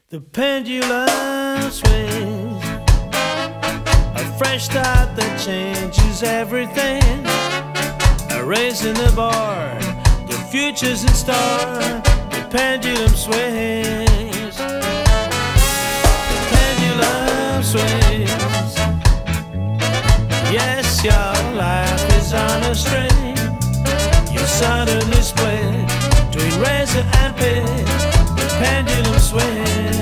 The pendulum swings, a fresh start that changes everything. A race in the board, the future's in store. The pendulum swings, the pendulum swings. Yes, your life is on a string. You're suddenly split between razor and pit. The pendulum swings.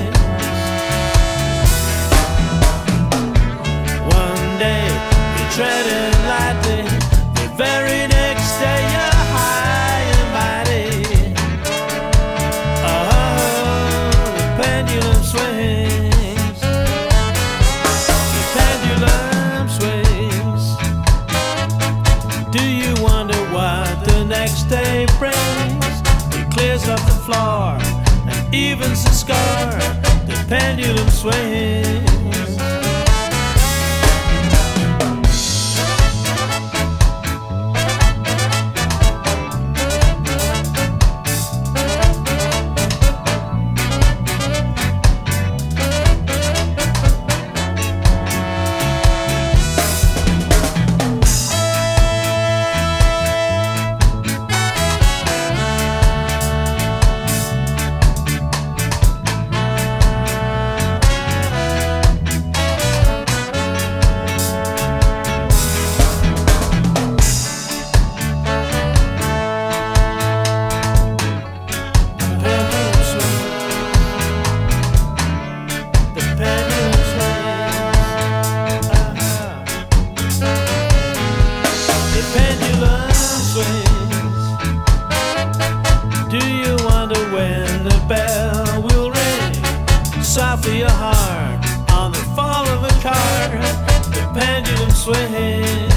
One day you're treading lightly, the very next day you're high and mighty. Oh, the pendulum swings. The pendulum swings. Do you wonder what the next day brings? It clears up the floor and evens the score. The pendulum swings. Do you wonder when the bell will ring? Soften your heart on the fall of a card. The pendulum swings.